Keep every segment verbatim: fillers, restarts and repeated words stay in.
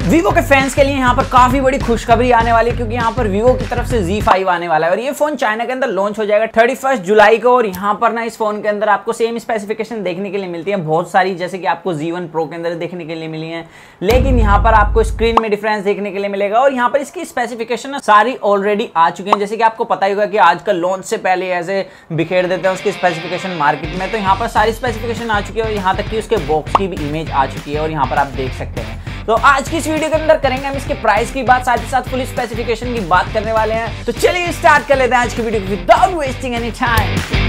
Vivo के fans के लिए यहाँ पर काफी बड़ी खुशखबरी आने वाली है, क्योंकि यहाँ पर वीवो की तरफ से ज़ी फाइव आने वाला है और ये फोन चाइना के अंदर लॉन्च हो जाएगा थर्टी फर्स्ट जुलाई को। और यहाँ पर ना इस फोन के अंदर आपको सेम स्पेसिफिकेशन देखने के लिए मिलती है बहुत सारी, जैसे कि आपको ज़ी वन प्रो के अंदर देखने के लिए मिली है, लेकिन यहाँ पर आपको स्क्रीन में डिफरेंस देखने के लिए मिलेगा। और यहाँ पर इसकी स्पेसिफिकेशन सारी ऑलरेडी आ चुकी है, जैसे कि आपको पता ही होगा कि आजकल लॉन्च से पहले ऐसे बिखेर देते हैं उसकी स्पेसिफिकेशन मार्केट में। तो यहाँ पर सारी स्पेसिफिकेशन आ चुकी है और यहाँ तक कि उसके बॉक्स की भी इमेज आ चुकी है और यहाँ पर आप देख सकते हैं। तो आज की इस वीडियो के अंदर करेंगे हम इसके प्राइस की बात, साथ ही साथ फुल स्पेसिफिकेशन की बात करने वाले हैं। तो चलिए स्टार्ट कर लेते हैं आज की वीडियो को without wasting any time.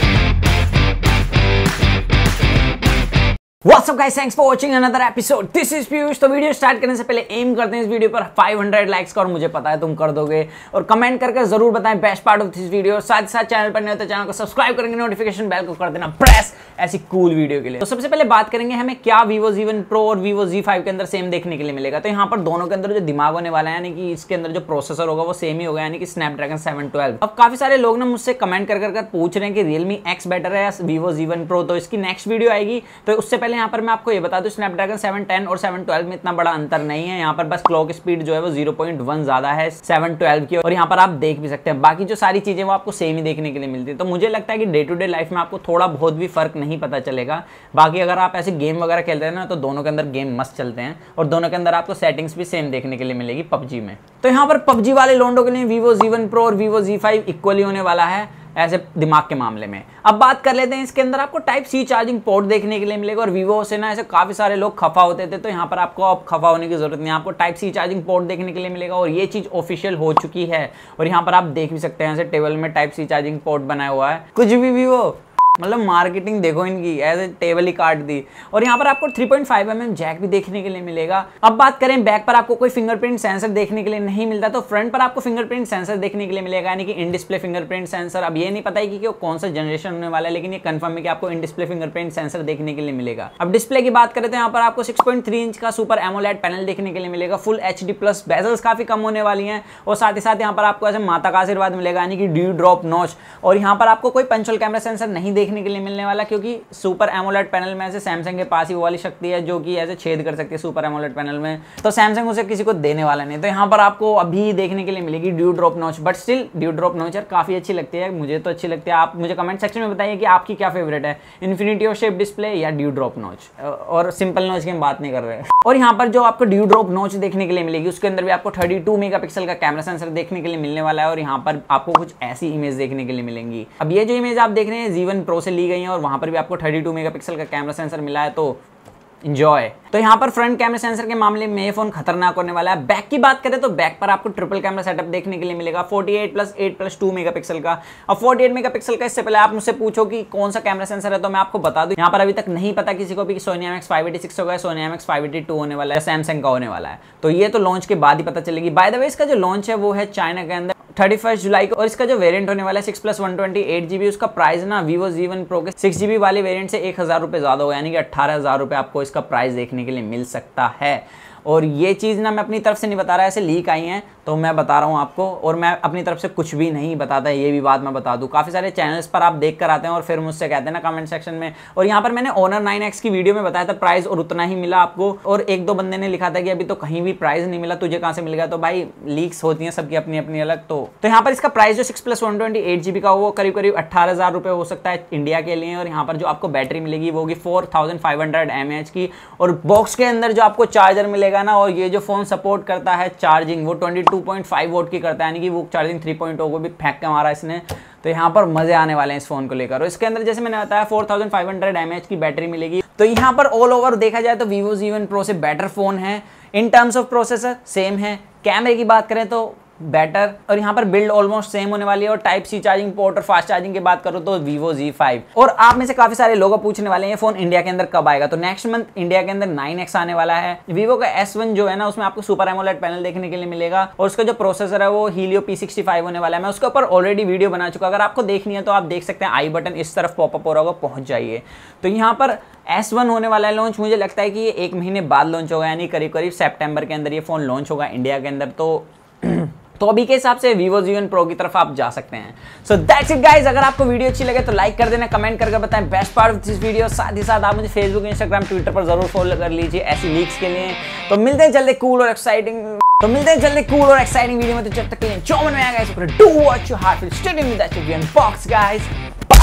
What's up guys, thanks for watching another episode. This is Piyush. तो वीडियो स्टार्ट करने से पहले एम करते हैं इस वीडियो पर फाइव हंड्रेड लाइक्स का, और मुझे पता है तुम कर दोगे। और कमेंट करके जरूर बताएं best part of this video. साथ ही साथ चैनल पर नहीं हो तो चैनल को सब्सक्राइब करेंगे, नोटिफिकेशन बेल को कर देना प्रेस ऐसी कूल वीडियो के लिए। तो सबसे पहले बात करेंगे हमें क्या वीवो ज़ी वन प्रो और वीवो ज़ी फाइव के अंदर सेम देखने के लिए मिलेगा। तो यहाँ पर दोनों के अंदर जो दिमाग होने वाला है, यानी कि इसके अंदर जो प्रोसेसर होगा वो सेम ही होगा, यानी कि स्नैपड्रैगन सेवन ट्वेल्व। अब काफी सारे लोग ना मुझसे कमेंट कर कर पूछ रहे हैं कि रियलमी एक्स बेटर है या वीवो ज़ी वन प्रो। तो इसकी नेक्स्ट वीडियो आएगी, तो उससे पहले यहाँ पर मैं आपको ये बता दूं स्नैपड्रैगन सेवन टेन और सेवन ट्वेल्व में इतना बड़ा अंतर नहीं है। यहाँ पर बस क्लॉक स्पीड जो है वो ज़ीरो पॉइंट वन ज्यादा है सेवन ट्वेल्व की, और यहाँ पर आप देख भी सकते हैं बाकी जो सारी चीजें वो आपको सेम ही देखने के लिए मिलती है। तो मुझे लगता है कि डे टू डे लाइफ में आपको थोड़ा बहुत भी फर्क नहीं पता चलेगा। बाकी अगर आप ऐसे गेम वगैरह खेलते हैं ना, तो दोनों के अंदर गेम मस्त चलते हैं और दोनों के अंदर आपको सेटिंग्स भी सेम देखने के लिए मिलेगी पबजी में। तो यहाँ पर पबजी वाले लोंडो के लिए वीवो ज़ी वन प्रो और वीवो ज़ी फाइव इक्वली होने वाला है ऐसे दिमाग के मामले में। अब बात कर लेते हैं इसके अंदर आपको टाइप सी चार्जिंग पोर्ट देखने के लिए मिलेगा, और वीवो से ना ऐसे काफी सारे लोग खफा होते थे, तो यहाँ पर आपको अब खफा होने की जरूरत नहीं है, आपको टाइप सी चार्जिंग पोर्ट देखने के लिए मिलेगा और ये चीज ऑफिशियल हो चुकी है। और यहाँ पर आप देख भी सकते हैं ऐसे टेबल में टाइप सी चार्जिंग पोर्ट बनाया हुआ है। कुछ भी वीवो मतलब मार्केटिंग देखो इनकी, ऐसे टेबल ही काट दी। और यहाँ पर आपको three point five M M jack भी देखने के लिए मिलेगा। अब बात करें बैक पर आपको कोई फिंगरप्रिंट सेंसर देखने के लिए नहीं मिलता, तो फ्रंट पर आपको फिंगरप्रिंट सेंसर देखने के लिए मिलेगा, यानी कि इन डिस्प्ले फिंगरप्रिंट सेंसर। अब ये नहीं पता है कि कौन सा जनरेशन होने वाला है, लेकिन ये कंफर्म है कि आपको इन डिस्प्ले फिंगरप्रिंट सेंसर देखने के लिए मिलेगा। अब डिस्प्ले की बात करें तो यहाँ पर आपको सिक्स पॉइंट थ्री इंच का सुपर एमोलेड पैनल देखने के लिए मिलेगा, full H D plus, bezels काफी कम होने वाली है, और साथ ही साथ यहाँ पर आपको ऐसे माता का आशीर्वाद मिलेगा, यानी कि ड्यू ड्रॉप नॉच। और यहाँ पर आपको कोई पंचुअल कैमरा सेंसर नहीं देखने के लिए मिलने वाला, क्योंकि सुपर एमोलेड पैनल में ऐसे सैमसंग के पास ही वो वाली शक्ति है जो कि ऐसे छेद कर सकती है सुपर एमोलेड पैनल में, तो सैमसंग उसे किसी को देने वाला नहीं। तो यहाँ पर आपको अभी देखने के लिए मिलेगी dew drop notch, but still dew drop notch यार काफी अच्छी लगती है, मुझे तो अच्छी लगती है। आप मुझे कमेंट सेक्शन में बताइए कि आपकी क्या फेवरेट है, इन्फिनिटी और शेप डिस्प्ले या ड्यू ड्रॉप नॉच। और सिंपल नॉच की हम बात नहीं कर रहे हैं। और यहाँ पर जो आपको ड्यू ड्रॉप नॉच देखने के लिए मिलेगी उसके अंदर भी आपको थर्टी टू मेगापिक्सल का कैमरा सेंसर देखने के लिए मिलने वाला है, और यहाँ पर आपको कुछ ऐसी इमेज देखने के लिए मिलेंगी। अब ये जो इमेज आप देख रहे हैं ज़ी वन प्रो से ली गई है, और वहां पर भी आपको थर्टी टू मेगापिक्सल का कैमरा सेंसर मिला है, तो एंजॉय। तो यहाँ पर फ्रंट कैमरा सेंसर के मामले में ये फोन खतरनाक होने वाला है। बैक की बात करें तो बैक पर आपको ट्रिपल कैमरा सेटअप देखने के लिए मिलेगा, forty eight plus eight plus two megapixel का। अब फोर्टी एट मेगापिक्सल का, इससे पहले आप मुझसे पूछो कि कौन सा कैमरा सेंसर है, तो मैं आपको बता दूं यहाँ पर अभी तक नहीं पता किसी को भी कि Sony M X five eighty six होगा, Sony M X five eighty two होने वाला है, सैमसंग का होने वाला है। तो ये तो लॉन्च के बाद ही पता चलेगी। बाय द वे इसका जो लॉन्च है वो है चाइना के अंदर थर्टी फर्स्ट जुलाई को, और इसका जो वेरिएंट होने वाला है six plus one twenty eight GB, उसका प्राइस ना वीवो ज़ी वन प्रो के सिक्स जीबी वाले वेरिएंट से एक हजार रुपए ज्यादा होगा, यानी कि अट्ठारह हजार रुपए आपको इसका प्राइस देखने के लिए मिल सकता है। और ये चीज़ ना मैं अपनी तरफ से नहीं बता रहा, ऐसे लीक आई हैं तो मैं बता रहा हूँ आपको, और मैं अपनी तरफ से कुछ भी नहीं बताता, ये भी बात मैं बता दूँ। काफ़ी सारे चैनल्स पर आप देख कर आते हैं और फिर मुझसे कहते हैं ना कमेंट सेक्शन में। और यहाँ पर मैंने ऑनर नाइन एक्स की वीडियो में बताया था प्राइस, और उतना ही मिला आपको। और एक दो बंदे ने लिखा था कि अभी तो कहीं भी प्राइस नहीं मिला, तुझे कहाँ से मिल गया। तो भाई लीक्स होती हैं सबकी अपनी अपनी अलग। तो तो यहाँ पर इसका प्राइस जो six plus one twenty eight GB का वो करीब करीब अट्ठारह हजार रुपये हो सकता है इंडिया के लिए। और यहाँ पर जो आपको बैटरी मिलेगी वो होगी four thousand five hundred M H की, और बॉक्स के अंदर जो आपको चार्जर मिलेगा ना, और ये जो फोन सपोर्ट करता है चार्जिंग वो twenty two point five volt की करता है, यानी कि वो चार्जिंग थ्री पॉइंट ओ को भी फेंक के मारा इसने। तो यहाँ पर मजे आने वाले हैं इस फोन को लेकर। और इसके अंदर जैसे मैंने बताया four thousand five hundred M H की बैटरी मिलेगी। तो यहाँ पर ऑल ओवर देखा जाए तो वीवो ज़ी वन प्रो से बेटर फोन है। In terms of processor same है, कैमरे की बात करें तो बेटर, और यहाँ पर बिल्ड ऑलमोस्ट सेम होने वाली है। और टाइप सी चार्जिंग पोर्ट और फास्ट चार्जिंग की बात करो तो वीवो ज़ी फाइव। और आप में से काफी सारे लोग पूछने वाले हैं फोन इंडिया के अंदर कब आएगा, तो नेक्स्ट मंथ इंडिया के अंदर नाइन एक्स आने वाला है। वीवो का एस वन जो है ना, उसमें आपको सुपर एमोलेड पैनल देखने के लिए मिलेगा, और उसका जो प्रोसेसर है वो हीलियो पी सिक्सटी फाइव होने वाला है। मैं उसके ऊपर ऑलरेडी वीडियो बना चुका, अगर आपको देखनी है तो आप देख सकते हैं, आई बटन इस तरफ पॉपअप हो रहा होगा, पहुंच जाइए। तो यहाँ पर एस वन होने वाला है लॉन्च, मुझे लगता है कि ये एक महीने बाद लॉन्च होगा, यानी करीब करीब सेप्टेम्बर के अंदर ये फोन लॉन्च होगा इंडिया के अंदर। तो तो अभी के हिसाब से Vivo जी वन Pro की तरफ आप जा सकते हैं। सो दैट्स इट गाइस, अगर आपको वीडियो अच्छी लगे तो लाइक कर देना, कमेंट करके बताएं best part of this video. साथ ही साथ आप मुझे फेसबुक, इंस्टाग्राम, ट्विटर पर जरूर फॉलो कर लीजिए ऐसी लीक्स के लिए। तो मिलते हैं जल्दी कूल और एक्साइटिंग तो मिलते हैं जल्दी कूल और एक्साइटिंग वीडियो में। तो जब तक के लिए चौवन में आ guys, do what your heart will, stay tuned with that video unbox guys.